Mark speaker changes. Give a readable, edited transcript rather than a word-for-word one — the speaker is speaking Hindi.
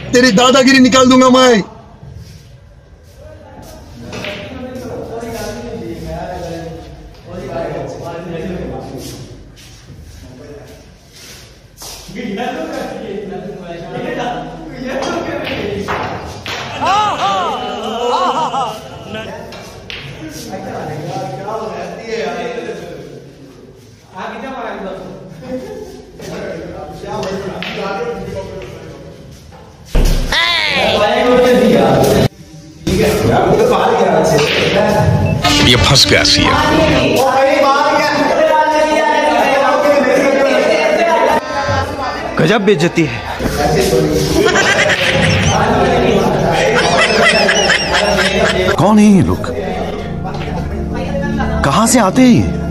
Speaker 1: तेरी दादागिरी निकाल दूंगा मैं।
Speaker 2: ये फंस गया सीएम।
Speaker 3: गजब बेइज्जती है।
Speaker 4: कौन है ये लोग? कहां से आते हैं ये?